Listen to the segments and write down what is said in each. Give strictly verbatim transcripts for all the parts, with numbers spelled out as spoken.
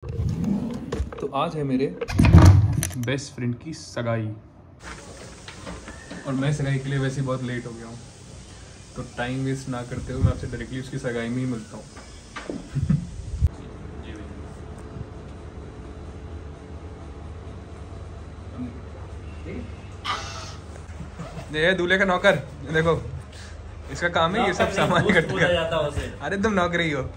तो आज है मेरे बेस्ट फ्रेंड की सगाई और मैं सगाई के लिए वैसे बहुत लेट हो गया हूँ, तो टाइम वेस्ट ना करते हुए मैं आपसे डायरेक्टली उसकी सगाई में ही मिलता हूँ। ये दूल्हे का नौकर, देखो इसका काम है ये सब सामान इकट्ठा कर। अरे तुम नौकरी हो।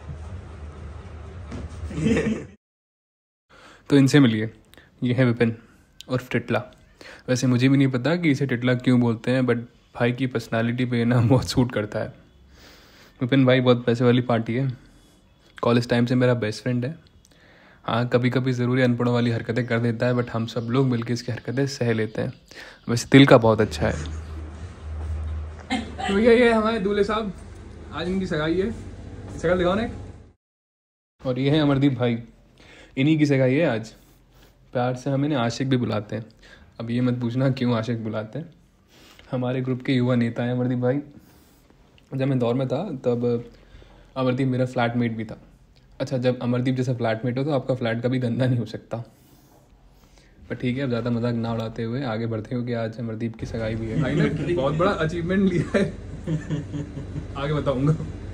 तो इनसे मिलिए, ये है विपिन और टिटला। वैसे मुझे भी नहीं पता कि इसे टिटला क्यों बोलते हैं, बट भाई की पर्सनालिटी पे ना बहुत सूट करता है। विपिन भाई बहुत पैसे वाली पार्टी है, कॉलेज टाइम से मेरा बेस्ट फ्रेंड है। हाँ, कभी कभी ज़रूरी अनपढ़ों वाली हरकतें कर देता है, बट हम सब लोग मिलकर इसकी हरकतें सह लेते हैं। वैसे दिल का बहुत अच्छा है। तो भैया ये हमारे दूल्हे साहब, आज इनकी सगाई है, शक्ल दिखाओ ना। और ये है अमरदीप भाई, इन्हीं की सगाई है आज। प्यार से हम इन्हें आशिक भी बुलाते हैं। अब ये मत पूछना क्यों आशिक बुलाते हैं, हमारे ग्रुप के युवा नेता हैं अमरदीप भाई। जब मैं दौर में था तब अमरदीप मेरा फ्लैटमेट भी था। अच्छा, जब अमरदीप जैसा फ्लैटमेट हो तो आपका फ्लैट कभी गंदा नहीं हो सकता। पर ठीक है, अब ज़्यादा मजाक ना उड़ाते हुए आगे बढ़ते हो कि आज अमरदीप की सगाई भी है। भाई ने बहुत बड़ा अचीवमेंट लिया है, आगे बताऊंगा।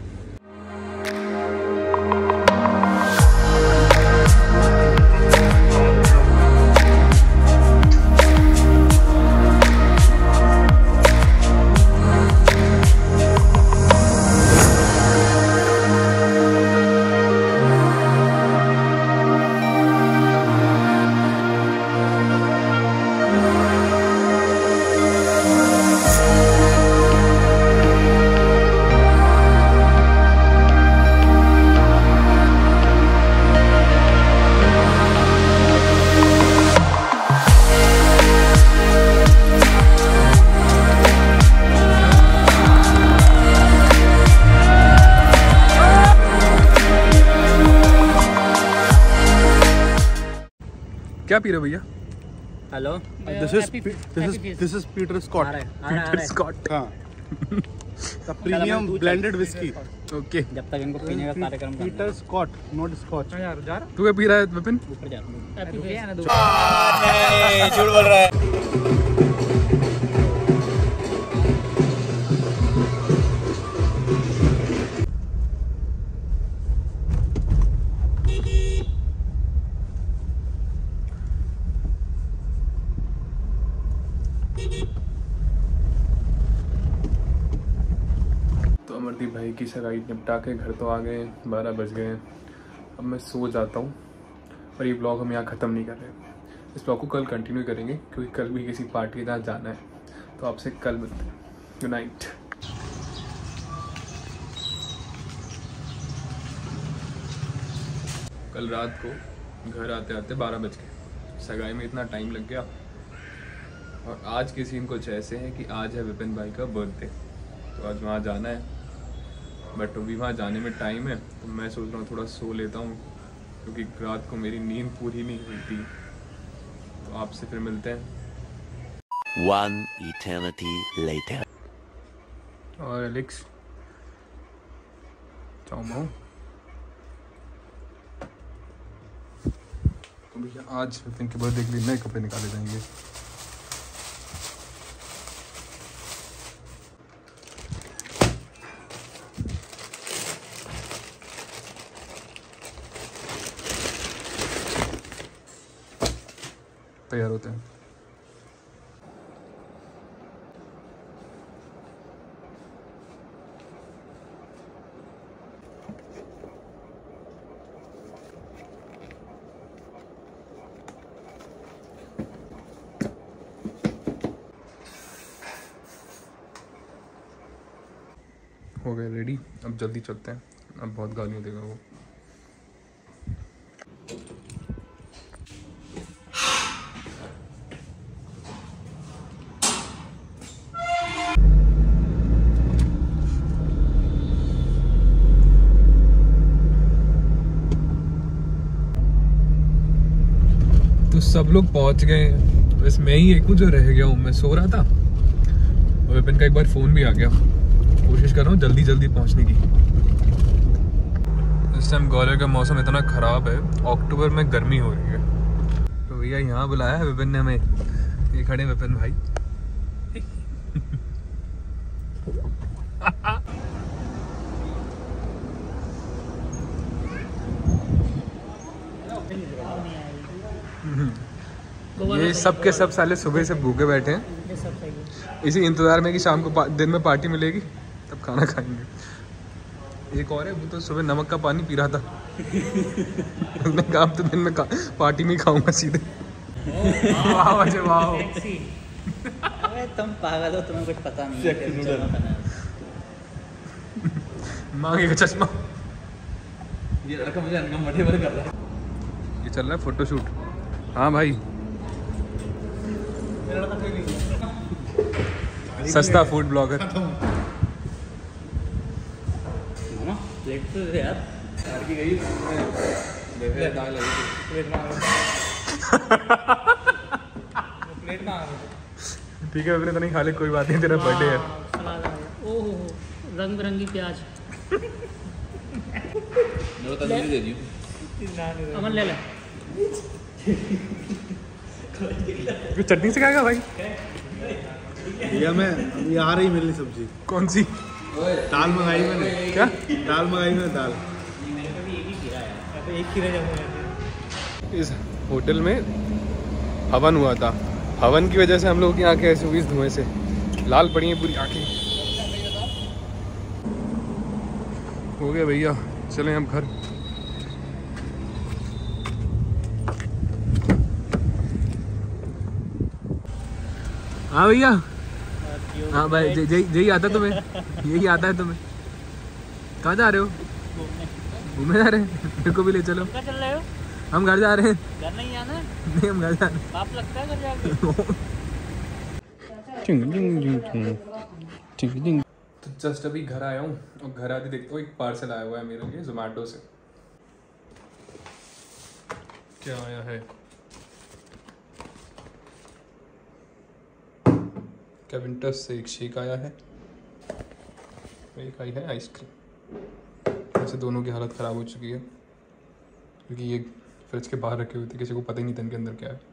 क्या पी रहे हो भैया? Hello, this is this is this is Peter Scott. Peter Scott, हाँ, the premium blended whisky. Okay, जब तक इनको पीने का कार्यक्रम करना है। Peter Scott, not Scotch. यार जा रहा तू क्या पी रहा है विपिन? ऊपर जा रहा हूं। झूठ बोल रहा है। अमरदीप भाई की सगाई निपटा के घर तो आ गए, बारह बज गए हैं। अब मैं सो जाता हूँ, और ये ब्लॉग हम यहाँ ख़त्म नहीं कर रहे। इस ब्लॉग को कल कंटिन्यू करेंगे, क्योंकि कल भी किसी पार्टी के साथ जाना है। तो आपसे कल मिलते हैं। Good night. कल रात को घर आते आते बारह बज गए, सगाई में इतना टाइम लग गया। और आज के सीन कुछ ऐसे हैं कि आज है विपिन भाई का बर्थडे, तो आज वहाँ जाना है। बट अभी वहाँ जाने में टाइम है, तो मैं सोच रहा हूँ थोड़ा सो लेता हूँ, क्योंकि रात को मेरी नींद पूरी नहीं हुई थी। तो आपसे फिर मिलते हैं। One eternity later. और एलेक्स, चाओ माओ। तो भैया आज विपिन के बर्थडे के लिए नए कपड़े निकाले जाएंगे। तैयार होते हैं। हो गए रेडी, अब जल्दी चलते हैं, अब बहुत गालियाँ देगा वो। तो सब लोग पहुंच गए हैं, बस मैं ही एक हूँ जो रह गया हूँ। मैं सो रहा था और विपिन का एक बार फ़ोन भी आ गया। कोशिश कर रहा हूँ जल्दी जल्दी पहुंचने की। इस टाइम ग्वालियर का मौसम इतना ख़राब है, अक्टूबर में गर्मी हो रही है। तो भैया यहाँ बुलाया है विपिन ने हमें, ये खड़े विपिन भाई। ये सब के सब साले सुबह से भूखे बैठे हैं, इसी इंतजार में कि शाम को दिन में पार्टी मिलेगी तब खाना खाएंगे। एक और है, वो तो सुबह नमक का पानी पी रहा था। उसने कहा अब तो दिन में पार्टी में ही खाऊंगा सीधे। वाह वाह वाह। अरे तुम पागल हो, तुम्हें कुछ पता नहीं है। मांगे का चश्मा। ये लड़का मुझे अनकंफर्टेबल कर रहा है। ये चल रहा है फोटोशूट। हाँ भाई, सस्ता फूड ब्लॉगर। प्लेट तो दे यार। यार की गई दाल लगी प्लेट मांग प्लेट मांग ठीक है, अपने तो नहीं खा ले, कोई बात नहीं, तेरा बर्थडे है। ओहो रंग बिरंगी प्याज। तंदूरी दे दियो। अमन ले ले। चटनी से खाएगा भाई? भैया मैं ये आ रही मिलनी सब्जी। कौन सी? दाल मंगाई मैंने। क्या दाल मंगाई मैंने दाल। एक खीरा जामुन। इस होटल में हवन हुआ था, हवन की वजह से हम लोगों की आंखें ऐसी हुई इस धुएं से, लाल पड़ी हैं पूरी आंखें। हो गया भैया, चलें हम घर। हाँ भैया, हाँ भाई, यही आता है तुम्हें? यही आता है तुम्हें? कहाँ जा रहे हो? घूमने जा रहे हैं? मेरे को भी ले चलो। कहाँ चल रहे हो? हम घर जा रहे हैं। घर नहीं आना? नहीं, हम घर जा रहे हैं। पाप लगता है घर जाके? तो जस्ट अभी घर आया हूँ और घर आके देखता हूँ एक पार्सल आया हुआ है मेरे लिए जोमेटो से। क्या आया है? कैविंटस से एक शेक आया है, एक आई है आइसक्रीम। वैसे दोनों की हालत ख़राब हो चुकी है क्योंकि ये फ्रिज के बाहर रखे हुए थे, किसी को पता ही नहीं था इनके अंदर क्या है।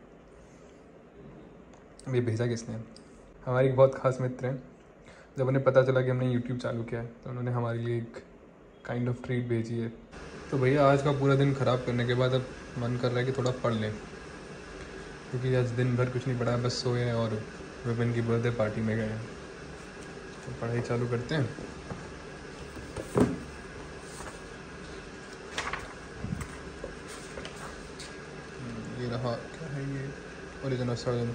ये भेजा किसने? हमारी एक बहुत ख़ास मित्र हैं। जब उन्हें पता चला कि हमने यूट्यूब चालू किया है तो उन्होंने हमारे लिए एक काइंड ऑफ ट्रीट भेजी है। तो भैया आज का पूरा दिन ख़राब करने के बाद अब मन कर रहा है कि थोड़ा पढ़ लें, क्योंकि आज दिन भर कुछ नहीं पढ़ा, बस सोए हैं और विपिन की बर्थडे पार्टी में गए हैं। तो पढ़ाई चालू करते हैं। ये रहा, क्या है ये? Original surgeon.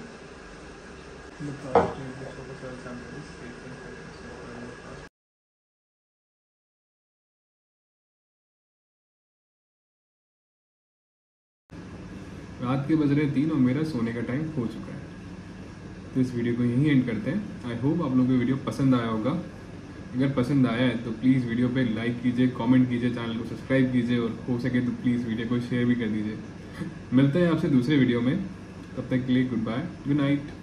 रात के बज रहे तीन और मेरा सोने का टाइम हो चुका है। तो इस वीडियो को यहीं एंड करते हैं। आई होप आप लोगों को वीडियो पसंद आया होगा। अगर पसंद आया है तो प्लीज़ वीडियो पे लाइक कीजिए, कमेंट कीजिए, चैनल को सब्सक्राइब कीजिए और हो सके तो प्लीज़ वीडियो को शेयर भी कर दीजिए। मिलते हैं आपसे दूसरे वीडियो में, तब तक के लिए गुड बाय, गुड नाइट।